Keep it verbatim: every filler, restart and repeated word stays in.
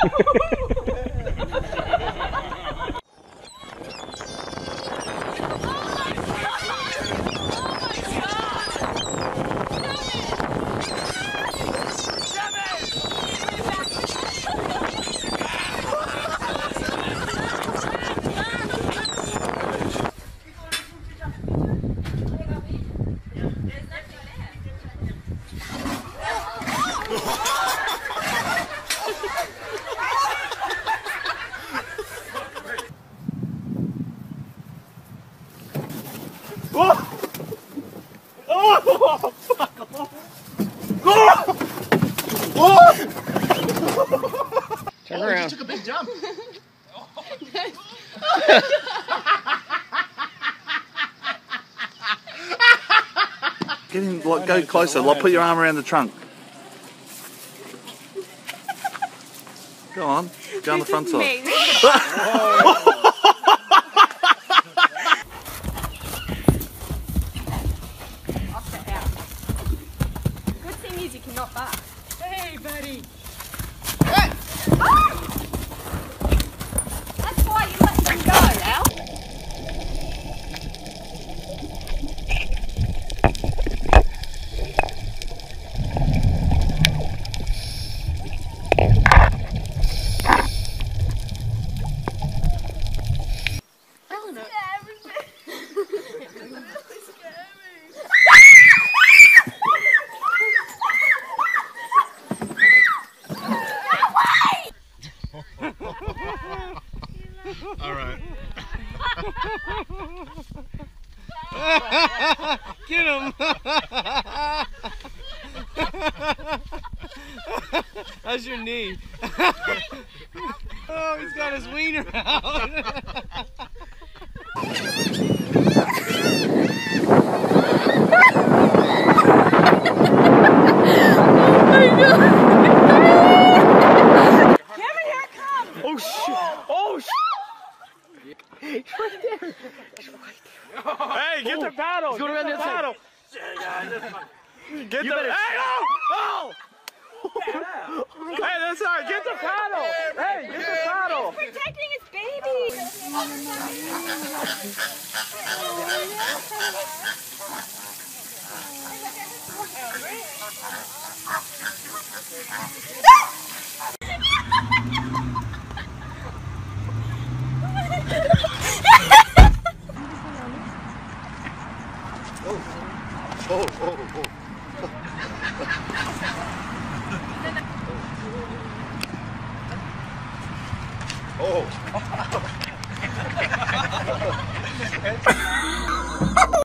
Oh! Oh! Fuck off! Oh! Oh! Turn oh, around. You just took a big jump. Get him, like, go closer. Like, put your arm around the trunk. Go on. Go on the front side. You cannot back. Hey, buddy. Hey. Ah! That's why you let him go, Al. Eleanor. All right. Get him. How's your knee? Oh, he's got his wiener out. Oh shit! Oh shit! He's right there! He's right there! Hey, get oh. the paddle! He's going around the paddle! Get you the paddle! Hey, oh! Oh! Hey, that's alright! Get the paddle! Hey, get the paddle! He's protecting his baby! Oh, oh, oh. Oh.